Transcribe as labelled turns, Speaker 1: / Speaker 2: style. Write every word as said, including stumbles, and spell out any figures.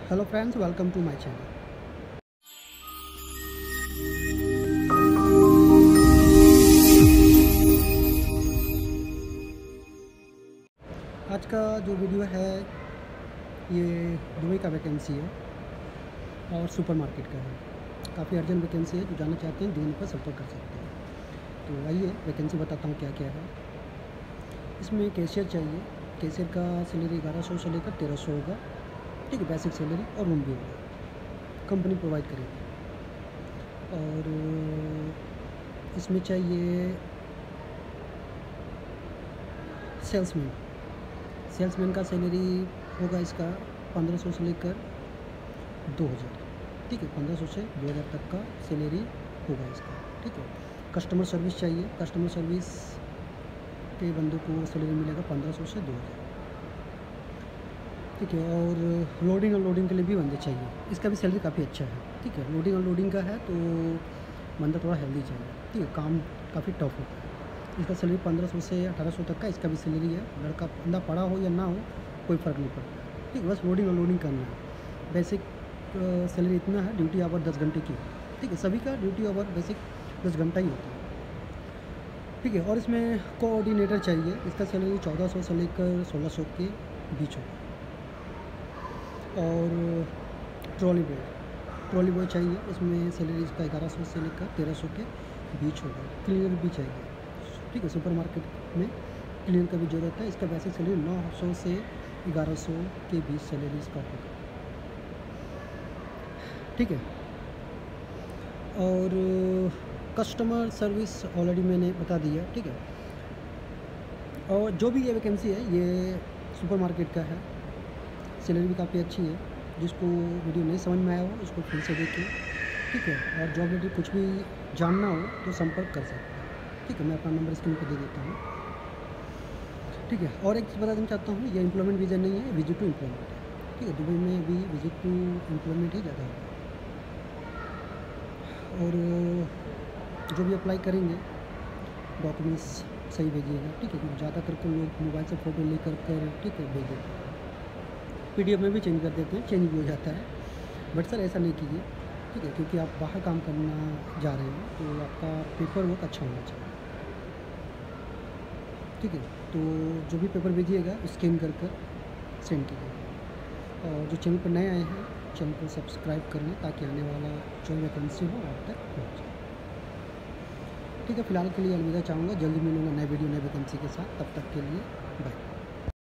Speaker 1: Hello friends, welcome to my channel. आज का जो वीडियो है ये दुबई का वैकेंसी है और सुपरमार्केट का है। काफ़ी अर्जेंट वैकेंसी है, जो जानना चाहते हैं दिन पर संपर्क कर सकते हैं। तो आइए वैकेंसी बताता हूँ क्या क्या है। इसमें कैशियर चाहिए। कैशियर का सैलरी ग्यारह सौ से लेकर तेरह सौ होगा, ठीक है। बेसिक सैलरी और रूम भी होगा, कंपनी प्रोवाइड करेगी। और इसमें चाहिए सेल्समैन। सेल्समैन का सैलरी होगा इसका पंद्रह सौ से लेकर दो हज़ार, ठीक है। पंद्रह सौ से दो हज़ार तक का सैलरी होगा इसका, ठीक है। कस्टमर सर्विस चाहिए। कस्टमर सर्विस के बंदों को सैलरी मिलेगा पंद्रह सौ से दो हज़ार, ठीक है। और लोडिंग और लोडिंग के लिए भी बंदे चाहिए। इसका भी सैलरी काफ़ी अच्छा है, ठीक है। लोडिंग और लोडिंग का है तो बंदा थोड़ा हेल्दी चाहिए, ठीक है। काम काफ़ी टफ होता है। इसका सैलरी पंद्रह सौ से अठारह सौ तक का इसका भी सैलरी है। लड़का बंदा पढ़ा हो या ना हो कोई फ़र्क नहीं पड़ता, ठीक है। बस लोडिंग और लोडिंग करना है। बेसिक सैलरी इतना है। ड्यूटी आवर दस घंटे की, ठीक है। सभी का ड्यूटी आवर बेसिक दस घंटा ही होता है, ठीक है। और इसमें कोऑर्डिनेटर चाहिए। इसका सैलरी चौदह सौ से लेकर सोलह सौ के बीच होगा। और ट्रॉली बॉय ट्रॉली बॉय चाहिए। इसमें सैलरी इसका ग्यारह सौ से लेकर तेरह सौ के बीच होगा। क्लीनर भी चाहिए, ठीक है। सुपरमार्केट में क्लीनर का भी ज़रूरत है। इसका बेसिक सैलरी नौ सौ से ग्यारह सौ के बीच सैलरी इसका होगा, ठीक है। और कस्टमर सर्विस ऑलरेडी मैंने बता दिया, ठीक है। और जो भी ये वैकेंसी है ये सुपरमार्केट का है। सैलरी भी काफ़ी अच्छी है। जिसको वीडियो नहीं समझ में आया हो उसको फिर से देखिए, ठीक है। और जॉब रिलेटेड कुछ भी जानना हो तो संपर्क कर सकते हैं, ठीक है। मैं अपना नंबर स्क्रीन पर दे देता हूँ, ठीक है। और एक चीज़ बता देना चाहता हूँ, ये एम्प्लॉयमेंट वीज़ा नहीं है, विजिट टू एम्प्लॉयमेंट है, ठीक है। दुबई में अभी विजिट टू एम्प्लॉयमेंट ही ज़्यादा है। और जो भी अप्लाई करेंगे डॉक्यूमेंट्स सही भेजिएगा, ठीक है। क्योंकि ज़्यादा करके लोग मोबाइल से फ़ोटो ले कर कर ठीक है भेज देते हैं। पीडीएफ में भी चेंज कर देते हैं, चेंज भी हो जाता है। बट सर ऐसा नहीं कीजिए, ठीक है। क्योंकि आप बाहर काम करना जा रहे हैं तो आपका पेपर वर्क अच्छा होना चाहिए, ठीक है। तो जो भी पेपर भेजिएगा स्कैन कर कर सेंड कीजिएगा। और जो चैनल पर नए आए हैं चैनल को सब्सक्राइब कर लें ताकि आने वाला जो वैकेंसी हो आप तक पहुँच जाए, ठीक है। फिलहाल के लिए अलविदा चाहूँगा। जल्दी मिलूँगा नए वीडियो नए वैकेंसी के साथ। तब तक के लिए